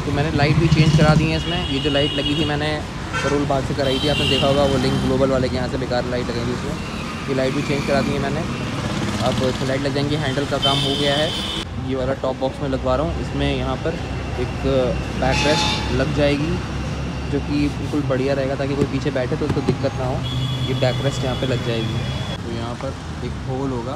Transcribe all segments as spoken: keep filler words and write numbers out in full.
तो मैंने लाइट भी चेंज करा दी है इसमें। ये जो लाइट लगी थी मैंने करोल बाग से कराई थी, आपने देखा होगा वो लिंक ग्लोबल वाले के यहाँ से बेकार लाइट लगाई थी उसमें। ये लाइट भी चेंज करा दी है मैंने। अब इसमें लाइट लग जाएंगी। हैंडल का काम हो गया है। ये वाला टॉप बॉक्स में लगवा रहा हूँ। इसमें यहाँ पर एक बैक रेस्ट लग जाएगी जो कि बिल्कुल बढ़िया रहेगा, ताकि कोई पीछे बैठे तो उसको दिक्कत ना हो। ये बैक रेस्ट यहाँ पे लग जाएगी। तो यहाँ पर एक होल होगा।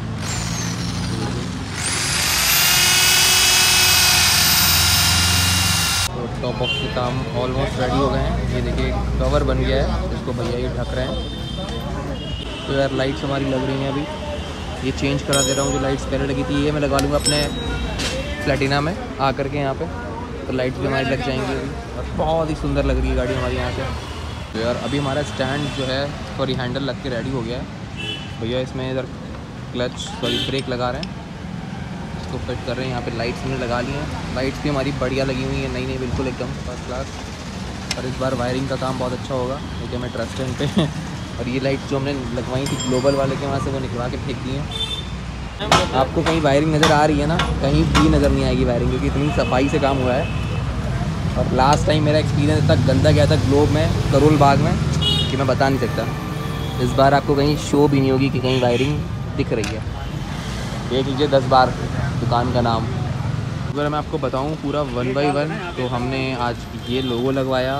तो टॉप बॉक्स के काम ऑलमोस्ट रेडी हो गए हैं। ये देखिए कवर बन गया है, इसको भैया ये ढक रहे हैं। तो यार लाइट्स हमारी लग रही हैं अभी। ये चेंज करा दे रहा हूँ। जो लाइट्स पहले लगी थी ये मैं लगा लूँगा अपने प्लेटिना में आकर के यहाँ पे। तो लाइट्स भी हमारी लग जाएंगी अभी और बहुत ही सुंदर लग रही है गाड़ी हमारी यहाँ से। तो यार अभी हमारा स्टैंड जो है सॉरी हैंडल लग के रेडी हो गया है। भैया इसमें इधर क्लच सॉरी ब्रेक लगा रहे हैं, इसको फिट कर रहे हैं। यहाँ पे लाइट्स हमने लगा ली हैं। लाइट्स भी हमारी बढ़िया लगी हुई हैं, नई नई बिल्कुल एकदम फर्स्ट क्लास। और इस बार वायरिंग का काम बहुत अच्छा होगा क्योंकि हमें ट्रस्ट है इन पे। और ये लाइट्स जो हमने लगवाई थी ग्लोबल वाले के वहाँ से वो निकलवा के फेंक दी हैं। आपको कहीं वायरिंग नज़र आ रही है ना? कहीं भी नज़र नहीं आएगी वायरिंग, क्योंकि इतनी सफाई से काम हुआ है। और लास्ट टाइम मेरा एक्सपीरियंस इतना गंदा गया था ग्लोब में करोल बाग में कि मैं बता नहीं सकता। इस बार आपको कहीं शो भी नहीं होगी कि कहीं वायरिंग दिख रही है। देख लीजिए दस बार दुकान का नाम। अगर मैं आपको बताऊं पूरा वन बाई वन, तो हमने आज ये लोगो लगवाया,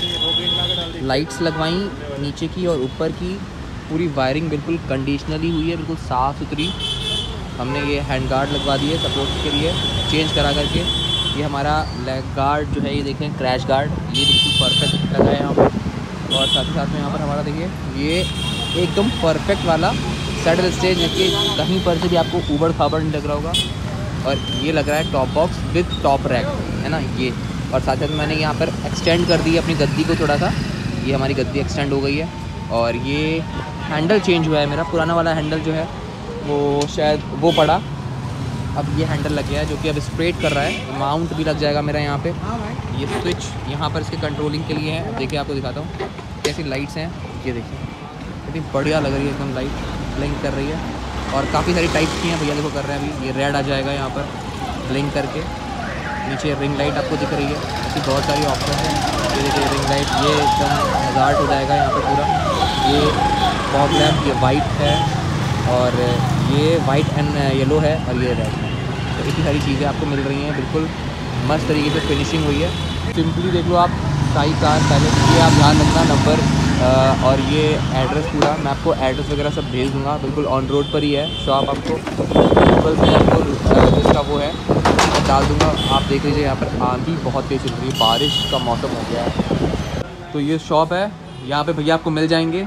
लाइट्स लगवाई नीचे की और ऊपर की। पूरी वायरिंग बिल्कुल कंडीशनली हुई है, बिल्कुल साफ़ सुथरी। हमने ये हैंड गार्ड लगवा दिए सपोर्ट के लिए चेंज करा करके। ये हमारा लेग गार्ड जो है ये देखें क्रैश गार्ड, ये बिल्कुल परफेक्ट लगा है यहाँ पर। और साथ ही साथ में यहाँ पर हमारा देखिए ये एकदम परफेक्ट वाला सैडल स्टेज, देखिए कहीं पर से भी आपको ऊबड़ खाबड़ नहीं लग रहा होगा। और ये लग रहा है top box with top rack, है ना ये। और साथ साथ मैंने यहाँ पर एक्सटेंड कर दी अपनी गद्दी को थोड़ा सा। ये हमारी गद्दी एक्सटेंड हो गई है। और ये हैंडल चेंज हुआ है मेरा। पुराना वाला हैंडल जो है वो शायद वो पड़ा, अब ये हैंडल लग गया है जो कि अब स्ट्रेट कर रहा है। माउंट भी लग जाएगा मेरा यहाँ पे। ये स्विच यहाँ पर इसके कंट्रोलिंग के लिए है। देखिए आपको दिखाता हूँ कैसी लाइट्स हैं। ये देखिए कितनी बढ़िया लग रही है, एकदम लाइट ब्लिंक कर रही है। और काफ़ी सारी टाइप्स की हैं भैया देखो कर रहे हैं अभी। ये रेड आ जाएगा यहाँ पर ब्लिंक करके। नीचे रिंग लाइट आपको दिख रही है। ऐसी बहुत सारी ऑप्शन हैं। ये देखिए रिंग लाइट ये एकदम हज़ार्ड हो जाएगा यहाँ पर पूरा। ये फॉग लैम्प ये वाइट है और ये वाइट एंड येलो है और ये रेड है। तो इतनी सारी चीज़ें आपको मिल रही हैं, बिल्कुल मस्त तरीके से फिनिशिंग हुई है। सिंपली देख लो आप साई कार पहले ये आप ध्यान रखना नंबर और ये एड्रेस पूरा मैं आपको एड्रेस वगैरह सब भेज दूँगा। बिल्कुल ऑन रोड पर ही है शॉप। आपको गूगल से आपको जिसका वो है मैं डाल दूँगा। आप देख लीजिए यहाँ पर आंधी बहुत तेज़ चल रही है, बारिश का मौसम हो गया है। तो ये शॉप है, यहाँ पे भैया आपको मिल जाएंगे।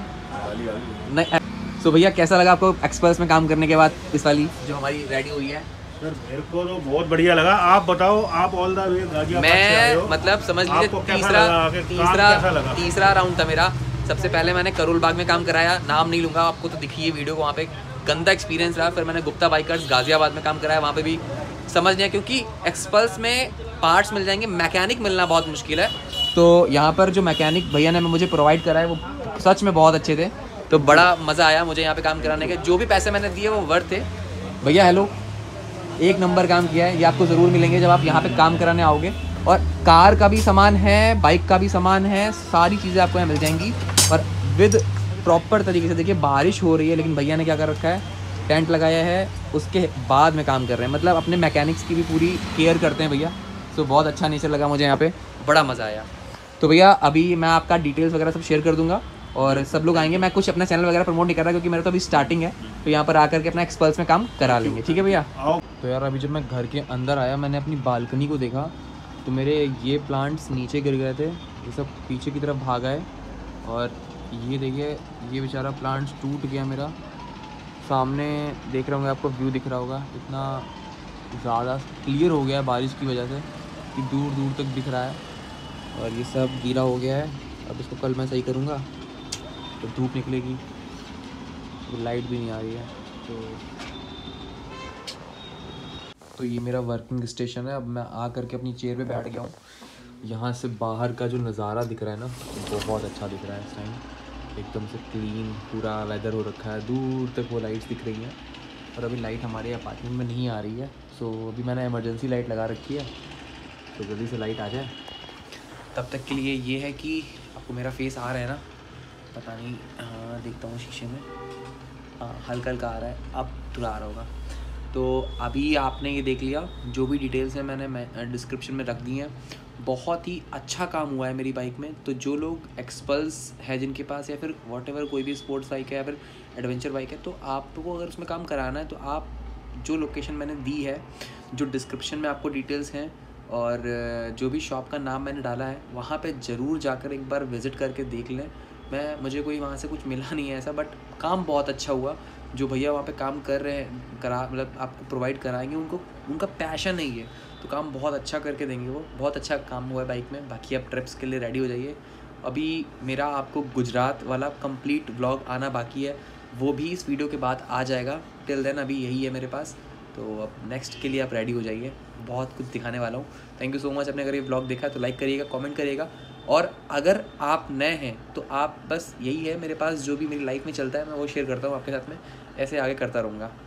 नहीं तो भैया कैसा लगा आपको एक्सप्रेस में काम करने के बाद इस वाली जो हमारी रेडी हुई है? सर मेरे को तो बहुत बढ़िया लगा। आप बताओ, आप ऑल द वे गाजियाबाद से आए हो, मैं मतलब समझ लीजिए तीसरा तीसरा तीसरा राउंड था मेरा। सबसे पहले मैंने करोल बाग में काम कराया, नाम नहीं लूँगा, आपको तो दिखी है वीडियो को। वहाँ पे गंदा एक्सपीरियंस रहा। फिर मैंने गुप्ता बाइकर्स गाजियाबाद में काम कराया, वहाँ पे भी समझ नहीं आया क्योंकि एक्सपल्स में पार्ट्स मिल जाएंगे, मैकेनिक मिलना बहुत मुश्किल है। तो यहाँ पर जो मैकेनिक भैया ने मुझे प्रोवाइड करा है वो सच में बहुत अच्छे थे। तो बड़ा मज़ा आया मुझे यहाँ पे काम कराने के। जो भी पैसे मैंने दिए वो वर्थ थे। भैया हेलो, एक नंबर काम किया है। ये आपको ज़रूर मिलेंगे जब आप यहाँ पे काम कराने आओगे। और कार का भी सामान है, बाइक का भी सामान है, सारी चीज़ें आपको यहाँ मिल जाएंगी और विद प्रॉपर तरीके से। देखिए बारिश हो रही है लेकिन भैया ने क्या कर रखा है, टेंट लगाया है, उसके बाद में काम कर रहे हैं। मतलब अपने मैकेनिक्स की भी पूरी केयर करते हैं भैया। तो बहुत अच्छा नेचर लगा मुझे यहाँ पे, बड़ा मज़ा आया। तो भैया अभी मैं आपका डिटेल्स वगैरह सब शेयर कर दूँगा और सब लोग आएंगे। मैं कुछ अपना चैनल वगैरह प्रमोट नहीं कर रहा क्योंकि मेरा तो अभी स्टार्टिंग है। तो यहाँ पर आकर के अपना एक्सपल्स में काम करा लेंगे, ठीक है भैया? तो यार अभी जब मैं घर के अंदर आया मैंने अपनी बालकनी को देखा तो मेरे ये प्लांट्स नीचे गिर गए थे, ये सब पीछे की तरफ भाग आए। और ये देखिए ये बेचारा प्लांट्स टूट गया मेरा। सामने देख रहे होंगे, आपको व्यू दिख रहा होगा, इतना ज़्यादा क्लियर हो गया है बारिश की वजह से कि दूर दूर तक दिख रहा है। और ये सब गीला हो गया है। अब इसको कल मैं सही करूँगा तो धूप निकलेगी, तो लाइट भी नहीं आ रही है। तो तो ये मेरा वर्किंग स्टेशन है। अब मैं आ करके अपनी चेयर पे बैठ गया हूँ। यहाँ से बाहर का जो नज़ारा दिख रहा है ना, तो बहुत अच्छा दिख रहा है इस टाइम। एकदम से क्लीन पूरा वेदर हो रखा है, दूर तक वो लाइट्स दिख रही हैं। और अभी लाइट हमारे अपार्टमेंट में नहीं आ रही है, सो अभी मैंने इमरजेंसी लाइट लगा रखी है। तो जल्दी से लाइट आ जाए। तब तक के लिए ये है कि आपको मेरा फेस आ रहा है ना, पता नहीं, हाँ देखता हूँ शीशे में, हाँ हल्का हल्का आ रहा है, अब थोड़ा आ रहा होगा। तो अभी आपने ये देख लिया, जो भी डिटेल्स हैं मैंने मैं डिस्क्रिप्शन में रख दी हैं। बहुत ही अच्छा काम हुआ है मेरी बाइक में। तो जो लोग एक्सपल्स है जिनके पास, या फिर वॉटेवर कोई भी स्पोर्ट्स बाइक है या फिर एडवेंचर बाइक है, तो आपको अगर उसमें काम कराना है तो आप जो लोकेशन मैंने दी है, जो डिस्क्रिप्शन में आपको डिटेल्स हैं और जो भी शॉप का नाम मैंने डाला है, वहाँ पे ज़रूर जाकर एक बार विज़िट करके देख लें। मैं मुझे कोई वहाँ से कुछ मिला नहीं है ऐसा, बट काम बहुत अच्छा हुआ। जो भैया वहाँ पे काम कर रहे हैं, करा मतलब आपको प्रोवाइड कराएंगे, उनको उनका पैशन है ये, तो काम बहुत अच्छा करके देंगे वो। बहुत अच्छा काम हुआ है बाइक में। बाकी आप ट्रिप्स के लिए रेडी हो जाइए। अभी मेरा आपको गुजरात वाला कंप्लीट व्लॉग आना बाकी है, वो भी इस वीडियो के बाद आ जाएगा। टिल देन अभी यही है मेरे पास, तो अब नेक्स्ट के लिए आप रेडी हो जाइए, बहुत कुछ दिखाने वाला हूँ। Thank you so much. आपने अगर ये व्लॉग देखा तो लाइक करिएगा, कमेंट करिएगा, और अगर आप नए हैं तो आप बस यही है, मेरे पास जो भी मेरी लाइफ में चलता है मैं वो शेयर करता हूँ आपके साथ में, ऐसे आगे करता रहूँगा।